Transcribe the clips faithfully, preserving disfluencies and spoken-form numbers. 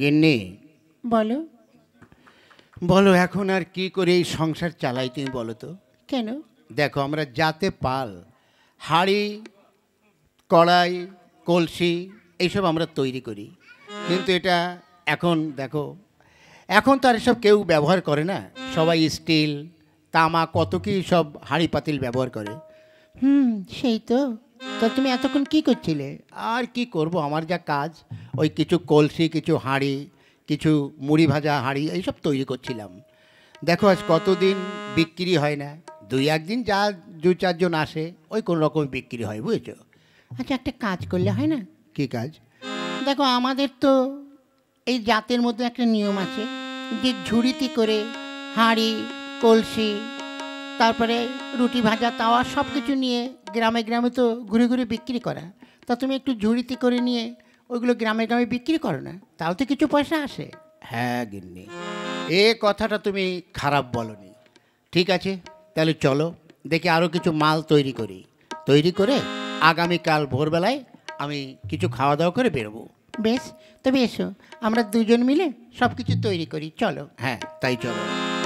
গিন্নি বলো বলো এখন আর কি করে এই সংসার চালাই তুমি বলো তো? কেন? দেখো আমরা জাতে পাল, হাঁড়ি, কড়াই, কলসি এইসব আমরা তৈরি করি, কিন্তু এটা এখন দেখো এখন তো আর এসব কেউ ব্যবহার করে না, সবাই স্টিল, তামা, কত কি সব হাঁড়ি পাতিল ব্যবহার করে। হুম সেই তো। তো তুমি এতক্ষণ কি করছিলে? আর কি করব, আমার যা কাজ ওই কিছু কলসি, কিছু হাঁড়ি, কিছু মুড়ি ভাজা হাঁড়ি এইসব তৈরি করছিলাম। দেখো আজ কতদিন বিক্রি হয় না, দুই একদিন যা দু চারজন আসে ওই কোনো রকম বিক্রি হয়, বুঝেছো? আচ্ছা একটা কাজ করলে হয় না? কি কাজ? দেখো আমাদের তো এই জাতের মধ্যে একটা নিয়ম আছে যে ঝুড়িতে করে হাঁড়ি, কলসি, তারপরে রুটি ভাজা, তাওয়া সব কিছু নিয়ে গ্রামে গ্রামে তো ঘুরে ঘুরে বিক্রি করা। তা তুমি একটু ঝুড়িতে করে নিয়ে ওইগুলো গ্রামে গ্রামে বিক্রি করো না, তাও তো কিছু পয়সা আসে। হ্যাঁ গিন্নি, এ কথাটা তুমি খারাপ বলনি। ঠিক আছে তাহলে চলো দেখি আরও কিছু মাল তৈরি করি, তৈরি করে আগামীকাল ভোরবেলায় আমি কিছু খাওয়া দাওয়া করে বেরোবো। বেশ, তবে এসো আমরা দুজন মিলে সব কিছু তৈরি করি, চলো। হ্যাঁ তাই চলো।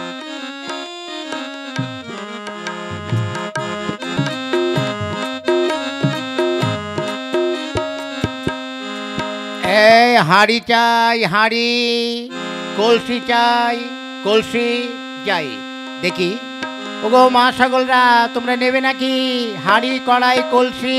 এই হাঁড়ি চাই, হাঁড়ি, কলসি চাই, কলসি যাই। দেখি ওগো মা ছাগলরা, তোমরা নেবে নাকি হাঁড়ি, কড়াই, কলসি?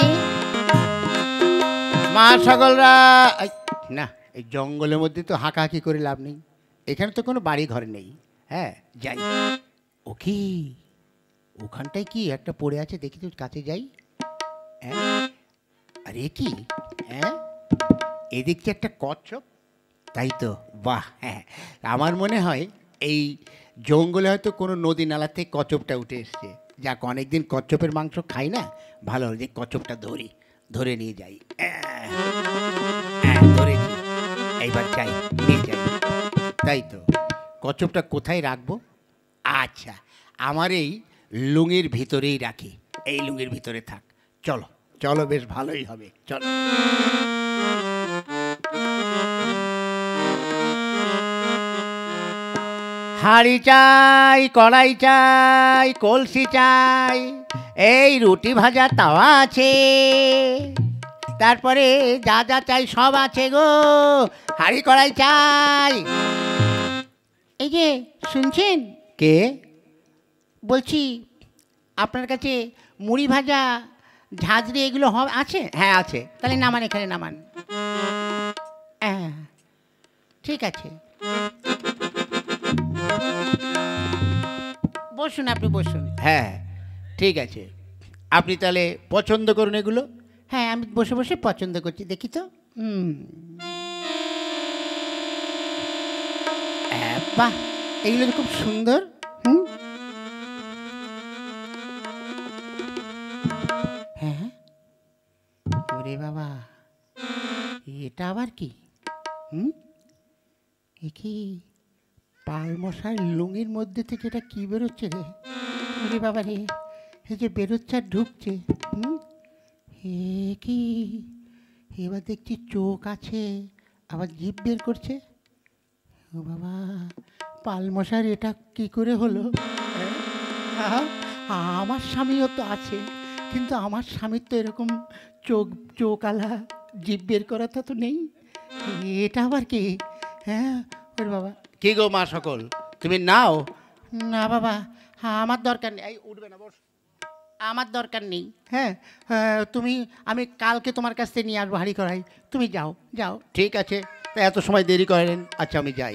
মা ছাগলরা, না এই জঙ্গলের মধ্যে তো হাঁকাহাঁকি করে লাভ নেই, এখানে তো কোনো বাড়ি ঘর নেই। হ্যাঁ যাই। ও কি ওখানটায় কি একটা পড়ে আছে, দেখি তো কাছে যাই। হ্যাঁ আরে কি, হ্যাঁ এদিক যে একটা কচ্ছপ, তাই তো, বাহ। হ্যাঁ আমার মনে হয় এই জঙ্গলে হয়তো কোনো নদী নালা থেকে কচ্ছপটা উঠে এসছে। যাক অনেকদিন কচ্ছপের মাংস খাই না, ভালো হলো যে কচ্ছপটা ধরি, ধরে নিয়ে যাই। হ্যাঁ ধরেছি, এইবার যাই, নিয়ে যাই। তাই তো, কচ্ছপটা কোথায় রাখবো? আচ্ছা আমার এই লুঙ্গির ভিতরেই রাখি, এই লুঙ্গির ভিতরে থাক। চলো চলো, বেশ ভালোই হবে, চলো। হাঁড়ি চাই, কড়াই চাই, কলসি চাই, এই রুটি ভাজা তাওয়া আছে, তারপরে যা যা চাই সব আছে গো, হাঁড়ি কড়াই চাই। এই যে শুনছেন? কে? বলছি আপনার কাছে মুড়ি ভাজা, ঝাঁঝরি এগুলো হবে আছে? হ্যাঁ আছে। তাহলে নামান, এখানে নামান। হ্যাঁ ঠিক আছে, বসুন, আপনি বসুন। হ্যাঁ ঠিক আছে, আপনি তাহলে পছন্দ করুন এগুলো। হ্যাঁ আমি বসে বসে পছন্দ করছি, দেখি তো। হুম বাহ, এগুলো তো খুব সুন্দর। হুম হ্যাঁ, ওরে বাবা, এটা আবার কি? হুম এ কি পাল মশার লুঙ্গির মধ্যে থেকে এটা কি বেরোচ্ছে রে? ওরে বাবা রে, এই যে বেরোচ্ছে আর ঢুকছে। হুম এ কি, এবার দেখছি চোখ আছে, আবার জিভ বের করছে। ও বাবা, পাল মশার এটা কি করে হলো? হ্যাঁ, আমার স্বামীও তো আছে, কিন্তু আমার স্বামীর তো এরকম চোখ চোখ আলা জিভ বের করাটা তো নেই, এটা আবার কি? হ্যাঁ ওরে বাবা। কি গো মা সকল, তুমি নাও। না বাবা, হ্যাঁ আমার দরকার নেই, এই উঠবে না, বস, আমার দরকার নেই। হ্যাঁ তুমি, আমি কালকে তোমার কাছ থেকে নিয়ে আসবো হাঁড়ি কড়াই, তুমি যাও যাও। ঠিক আছে, তা এত সময় দেরি করেন, আচ্ছা আমি যাই।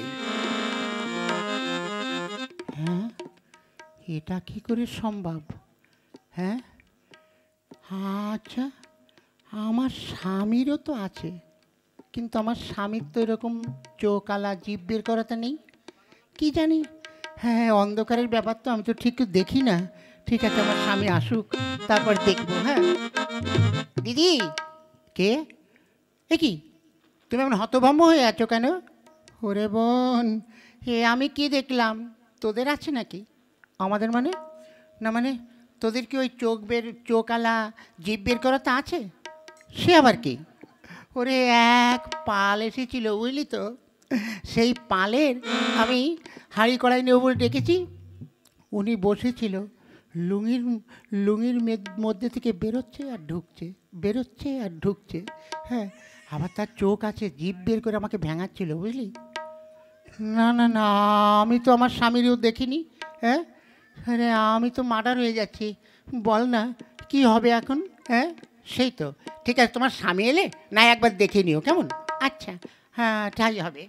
হ্যাঁ এটা কি করে সম্ভব? হ্যাঁ আচ্ছা, আমার স্বামীরও তো আছে, কিন্তু আমার স্বামীর তো এরকম চোখ আলা জিভ বের করাতে নেই, কি জানি। হ্যাঁ অন্ধকারের ব্যাপার তো, আমি তো ঠিক দেখি না। ঠিক আছে আমার স্বামী আসুক, তারপর দেখবো। হ্যাঁ দিদি। কে? এ কি, তুমি এমন হতভম্ব হয়ে আছো কেন? ওরে বোন, এ আমি কি দেখলাম, তোদের আছে নাকি? আমাদের মানে? না মানে তোদের কি ওই চোখ বের, চোখ আলা জিভ বের করাতে আছে? সে আবার কি? ওরে এক পাল এসেছিল বুঝলি তো, সেই পালের আমি হাঁড়ি কড়াই নিয়ে উপরে ডেকেছি, উনি বসেছিল, লুঙির লুঙির মধ্যে থেকে বেরোচ্ছে আর ঢুকছে, বেরোচ্ছে আর ঢুকছে। হ্যাঁ, আবার তার চোখ আছে, জিভ বের করে আমাকে ভেঙাচ্ছিল, বুঝলি? না না না, আমি তো আমার স্বামীরও দেখিনি। হ্যাঁ, আরে আমি তো মার্ডার হয়ে যাচ্ছি, বল না কি হবে এখন? হ্যাঁ, সেই তো, ঠিক আছে, তোমার স্বামী এলে না একবার দেখে নিও, কেমন? আচ্ছা, হ্যাঁ তাই হবে।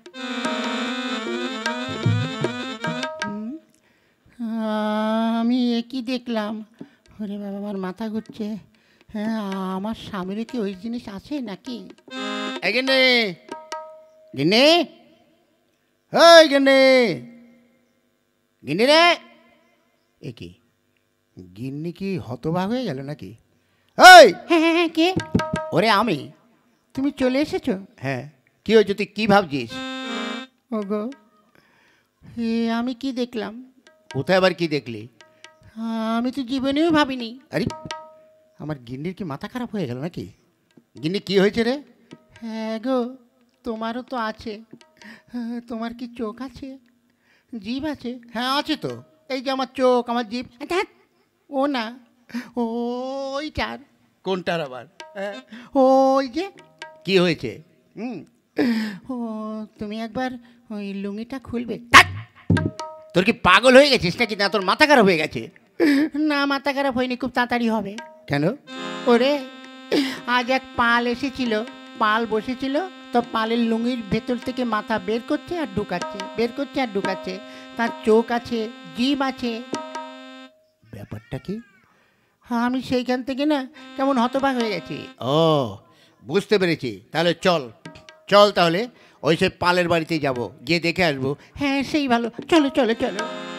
আমি একই দেখলাম, ওরে বাবা আমার মাথা ঘুরছে। হ্যাঁ, আমার স্বামীর কি ওই জিনিস আছে নাকি? এখানে গিন্নি, ওই গিন্নি, গিন্নি রে। এ কি গিন্নি কি হতবাক হয়ে গেল নাকি? ওই হ্যাঁ হ্যাঁ হ্যাঁ, কে? ওরে আমি। তুমি চলে এসেছো? হ্যাঁ, কি হয়েছে, তুই কি ভাবছিস? ওগো, এ আমি কি দেখলাম? কোথায় আবার কি দেখলি? আমি তো জীবনেও ভাবিনি। আরে আমার গিন্নির কি মাথা খারাপ হয়ে গেল নাকি? গিন্নি কি হয়েছে রে? হ্যাঁ গো, তোমারও তো আছে। তোমার কি চোখ আছে, জিভ আছে? হ্যাঁ আছে তো, এই যে আমার চোখ, আমার জিভ। ধ্যাৎ, ও না, ওইটার। কোনটার আবার? হ্যাঁ, ওই যে। কি হয়েছে? হুম, ও তুমি একবার ওই লুঙ্গিটা খুলবে? তোর কি পাগল হয়ে গেছিস নাকি? না তোর মাথা খারাপ হয়ে গেছে? না, মাথা খারাপ হয়নি, খুব তাড়াতাড়ি হবে। কেন? ওরে, আজ এক পাল এসেছিল, পাল বসেছিল, তো পালের লুঙ্গির ভেতর থেকে মাথা বের করছে আর ঢুকাচ্ছে, বের করছে আর ঢুকাচ্ছে। তার চোখ আছে, জিভ আছে। ব্যাপারটা কি? আমি সেইখান থেকে না কেমন হতবাক হয়ে গেছি। ও, বুঝতে পেরেছি। তাহলে চল চল, তাহলে ওই সে পালের বাড়িতে যাব, গিয়ে দেখে আসবো। হ্যাঁ, সেই ভালো, চলো চলো চলো।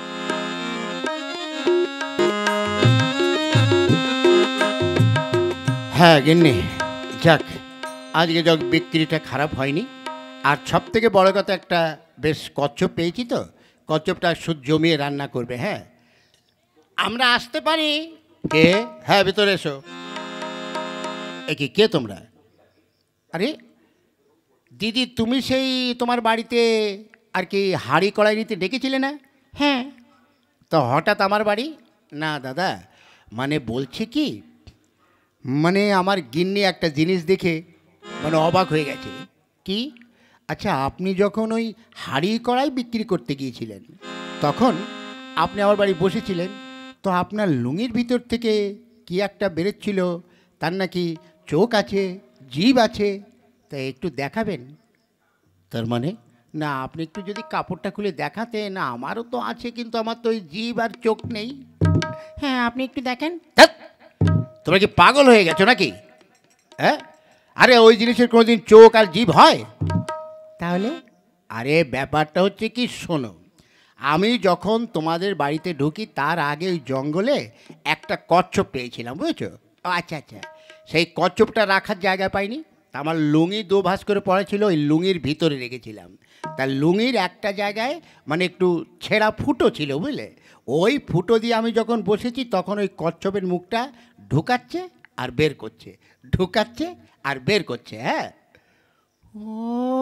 হ্যাঁ গিন্নি, যাক আজকে যাক বিক্রিটা খারাপ হয়নি। আর সব থেকে বড় কথা, একটা বেশ কচ্ছপ পেয়েছি, তো কচ্ছপটা সুদ জমিয়ে রান্না করবে। হ্যাঁ, আমরা আসতে পারি? কে? হ্যাঁ, ভিতরে এসো। এ কি, কে তোমরা? আরে দিদি, তুমি সেই তোমার বাড়িতে আর কি হাঁড়ি কড়াই নিতে ডেকেছিলে না? হ্যাঁ। তো হঠাৎ আমার বাড়ি? না দাদা, মানে বলছে কি, মানে আমার গিন্নি একটা জিনিস দেখে মানে অবাক হয়ে গেছে। কি? আচ্ছা, আপনি যখন ওই হাঁড়ি কড়াই বিক্রি করতে গিয়েছিলেন, তখন আপনি আমার বাড়ি বসেছিলেন, তো আপনার লুঙির ভিতর থেকে কি একটা বেরোচ্ছিল, তার নাকি চোখ আছে, জিভ আছে, তা একটু দেখাবেন? তার মানে না, আপনি একটু যদি কাপড়টা খুলে দেখাতে। না, আমারও তো আছে, কিন্তু আমার তো ওই জিভ আর চোখ নেই। হ্যাঁ, আপনি একটু দেখেন। ধ্যাৎ, তোমরা কি পাগল হয়ে গেছো নাকি? হ্যাঁ, আরে ওই জিনিসের কোনোদিন চোখ আর জিভ হয়? তাহলে? আরে ব্যাপারটা হচ্ছে কি, শোনো, আমি যখন তোমাদের বাড়িতে ঢুকি তার আগে ওই জঙ্গলে একটা কচ্ছপ পেয়েছিলাম, বুঝেছো? ও আচ্ছা আচ্ছা। সেই কচ্ছপটা রাখার জায়গা পাইনি, তা আমার লুঙি দু ভাঁজ করে পড়া ছিল, ওই লুঙির ভিতরে রেখেছিলাম। তা লুঙির একটা জায়গায় মানে একটু ছেঁড়া ফুটো ছিল, বুঝলে? ওই ফুটো দিয়ে আমি যখন বসেছি, তখন ওই কচ্ছপের মুখটা ঢুকাচ্ছে আর বের করছে, ঢুকাচ্ছে আর বের করছে। হ্যাঁ। ও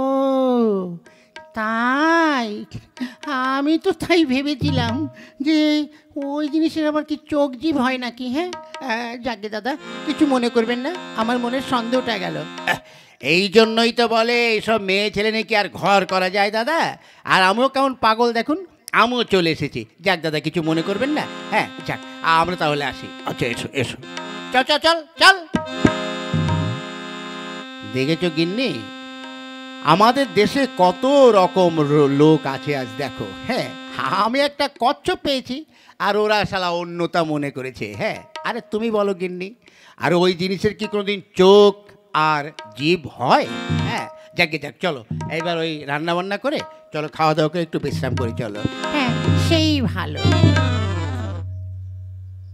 তাই? আমি তো তাই ভেবেছিলাম যে ওই জিনিসের আবার কি চোখ জিভ হয় নাকি। হ্যাঁ, যাকে দাদা, কিছু মনে করবেন না, আমার মনের সন্দেহটা গেল। এই জন্যই তো বলে এইসব মেয়ে ছেলে নাকি আর ঘর করা যায় দাদা। আর আমিও কেমন পাগল দেখুন, আমিও চলে এসেছি। যাক দাদা, কিছু মনে করবেন না। হ্যাঁ যাক, আমরা তাহলে আসি। আচ্ছা, এসো এসো, চল চল চল চল। দেখেছো গিন্নি, আমাদের দেশে কত রকম লোক আছে আজ দেখো। হ্যাঁ, আমি একটা কচ্ছপ পেয়েছি আর ওরা শালা অন্যতা মনে করেছে। হ্যাঁ, আরে তুমি বলো গিন্নি, আর ওই জিনিসের কি কোনোদিন চোখ আর জিভ হয়? হ্যাঁ, যাকে যাক, চলো এইবার ওই রান্না বান্না করে চলো, খাওয়া দাওয়া করে একটু বিশ্রাম করি, চলো। হ্যাঁ, সেই ভালো।